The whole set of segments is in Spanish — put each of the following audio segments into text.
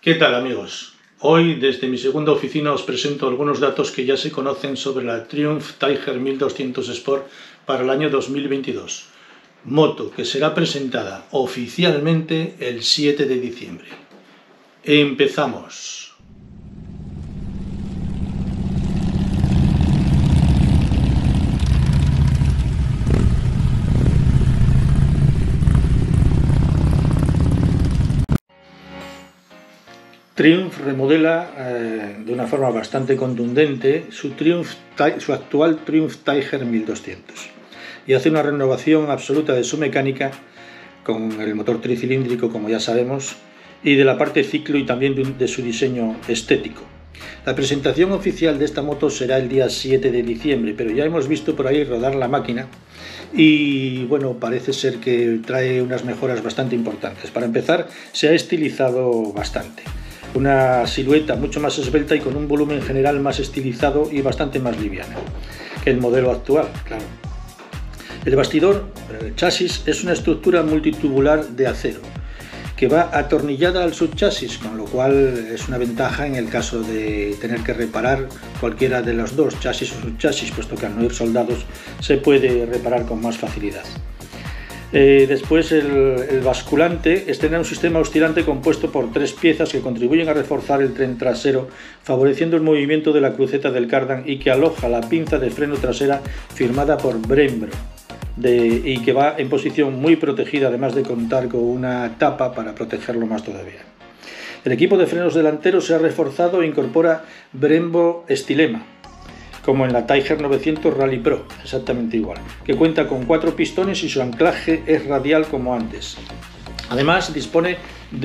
¿Qué tal, amigos? Hoy desde mi segunda oficina os presento algunos datos que ya se conocen sobre la Triumph Tiger 1200 Sport para el año 2022, moto que será presentada oficialmente el 7 de diciembre. ¡Empezamos! Triumph remodela de una forma bastante contundente su actual Triumph Tiger 1200 y hace una renovación absoluta de su mecánica con el motor tricilíndrico, como ya sabemos, y de la parte ciclo y también de su diseño estético. La presentación oficial de esta moto será el día 7 de diciembre, pero ya hemos visto por ahí rodar la máquina y bueno, parece ser que trae unas mejoras bastante importantes. Para empezar, se ha estilizado bastante. Una silueta mucho más esbelta y con un volumen general más estilizado y bastante más liviano que el modelo actual, claro. El bastidor, el chasis, es una estructura multitubular de acero que va atornillada al subchasis, con lo cual es una ventaja en el caso de tener que reparar cualquiera de los dos, chasis o subchasis, puesto que al no ir soldados se puede reparar con más facilidad. Después el basculante estrena un sistema oscilante compuesto por tres piezas que contribuyen a reforzar el tren trasero, favoreciendo el movimiento de la cruceta del cardan, y que aloja la pinza de freno trasera firmada por Brembo y que va en posición muy protegida, además de contar con una tapa para protegerlo más todavía. El equipo de frenos delanteros se ha reforzado e incorpora Brembo Stilema, como en la Tiger 900 Rally Pro, exactamente igual, que cuenta con 4 pistones y su anclaje es radial como antes. Además dispone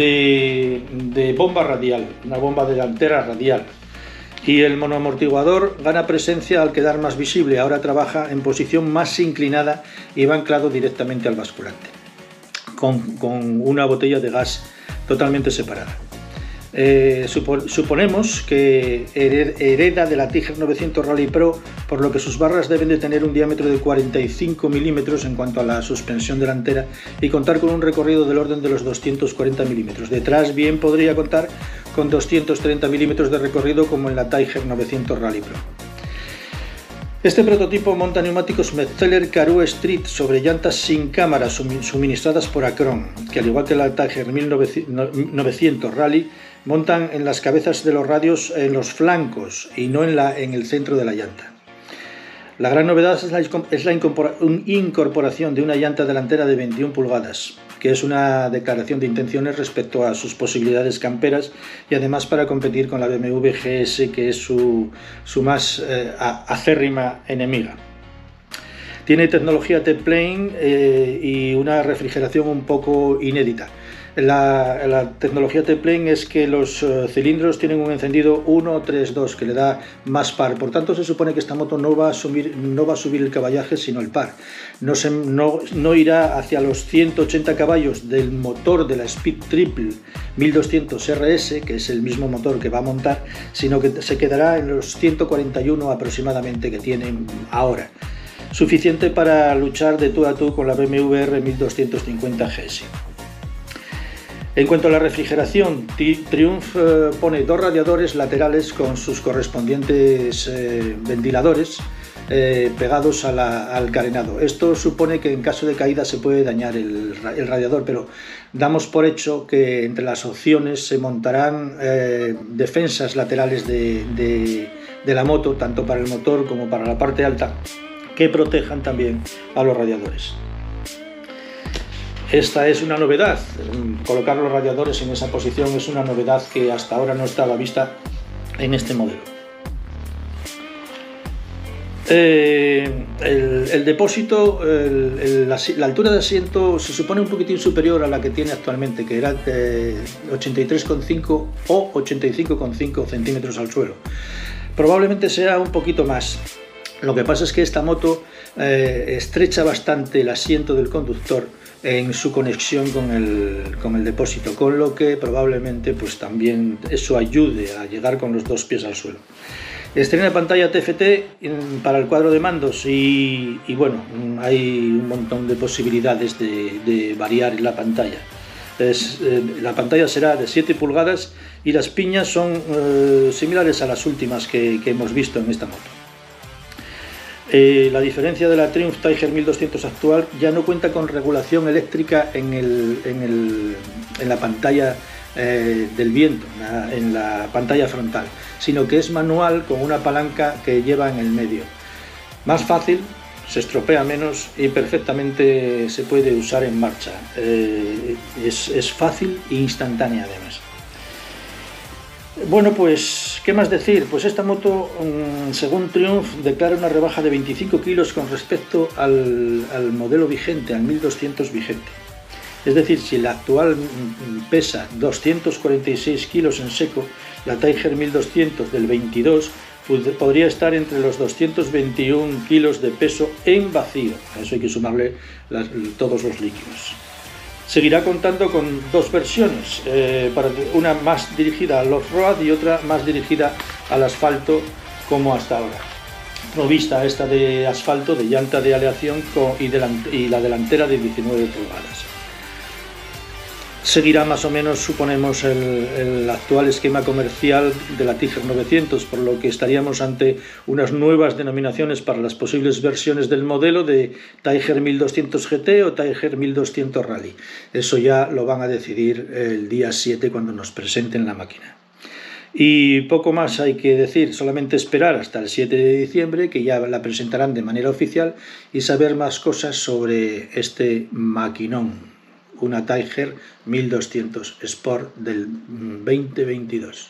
de bomba radial, una bomba delantera radial, y el monoamortiguador gana presencia al quedar más visible. Ahora trabaja en posición más inclinada y va anclado directamente al basculante, con una botella de gas totalmente separada. Suponemos que hereda de la Tiger 900 Rally Pro, por lo que sus barras deben de tener un diámetro de 45 milímetros en cuanto a la suspensión delantera y contar con un recorrido del orden de los 240 milímetros. Detrás bien podría contar con 230 milímetros de recorrido, como en la Tiger 900 Rally Pro. Este prototipo monta neumáticos Metzeler Karoo Street sobre llantas sin cámara suministradas por Acron, que al igual que la Tiger 900 Rally montan en las cabezas de los radios en los flancos y no en el centro de la llanta. La gran novedad es la incorporación de una llanta delantera de 21 pulgadas, que es una declaración de intenciones respecto a sus posibilidades camperas y además para competir con la BMW GS, que es su más acérrima enemiga. Tiene tecnología T-Plane y una refrigeración un poco inédita. La tecnología T-Plane es que los cilindros tienen un encendido 1-3-2 que le da más par. Por tanto, se supone que esta moto no va a subir el caballaje, sino el par. No irá hacia los 180 caballos del motor de la Speed Triple 1200 RS, que es el mismo motor que va a montar, sino que se quedará en los 141 aproximadamente que tienen ahora. Suficiente para luchar de tú a tú con la BMW R 1250 GS. En cuanto a la refrigeración, Triumph pone 2 radiadores laterales con sus correspondientes ventiladores pegados al carenado. Esto supone que en caso de caída se puede dañar el radiador, pero damos por hecho que entre las opciones se montarán defensas laterales de la moto, tanto para el motor como para la parte alta, que protejan también a los radiadores. Esta es una novedad, colocar los radiadores en esa posición es una novedad que hasta ahora no estaba vista en este modelo. El depósito, la altura de asiento se supone un poquitín superior a la que tiene actualmente, que era de 83,5 o 85,5 centímetros al suelo. Probablemente sea un poquito más. Lo que pasa es que esta moto estrecha bastante el asiento del conductor en su conexión con el depósito, con lo que probablemente pues también eso ayude a llegar con los 2 pies al suelo. Estrena pantalla TFT para el cuadro de mandos y bueno, hay un montón de posibilidades de variar la pantalla. La pantalla será de 7 pulgadas y las piñas son similares a las últimas que hemos visto en esta moto. La diferencia de la Triumph Tiger 1200 actual, ya no cuenta con regulación eléctrica en la pantalla del viento, en la pantalla frontal, sino que es manual con una palanca que lleva en el medio. Más fácil, se estropea menos y perfectamente se puede usar en marcha. Es fácil e instantánea además. Bueno, pues, ¿qué más decir? Pues esta moto, según Triumph, declara una rebaja de 25 kilos con respecto al modelo vigente, al 1200 vigente. Es decir, si la actual pesa 246 kilos en seco, la Tiger 1200 del 22 podría estar entre los 221 kilos de peso en vacío. A eso hay que sumarle todos los líquidos. Seguirá contando con dos versiones, una más dirigida al off-road y otra más dirigida al asfalto, como hasta ahora. Provista esta de asfalto, de llanta de aleación y la delantera de 19 pulgadas. Seguirá más o menos, suponemos, el actual esquema comercial de la Tiger 900, por lo que estaríamos ante unas nuevas denominaciones para las posibles versiones del modelo de Tiger 1200 GT o Tiger 1200 Rally. Eso ya lo van a decidir el día 7 cuando nos presenten la máquina. Y poco más hay que decir, solamente esperar hasta el 7 de diciembre, que ya la presentarán de manera oficial, y saber más cosas sobre este maquinón. Una Tiger 1200 Sport del 2022.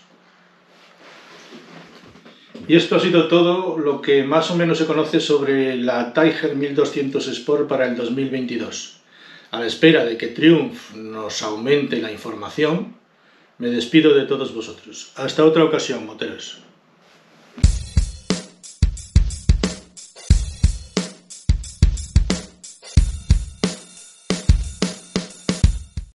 Y esto ha sido todo lo que más o menos se conoce sobre la Tiger 1200 Sport para el 2022. A la espera de que Triumph nos aumente la información, me despido de todos vosotros. Hasta otra ocasión, moteros.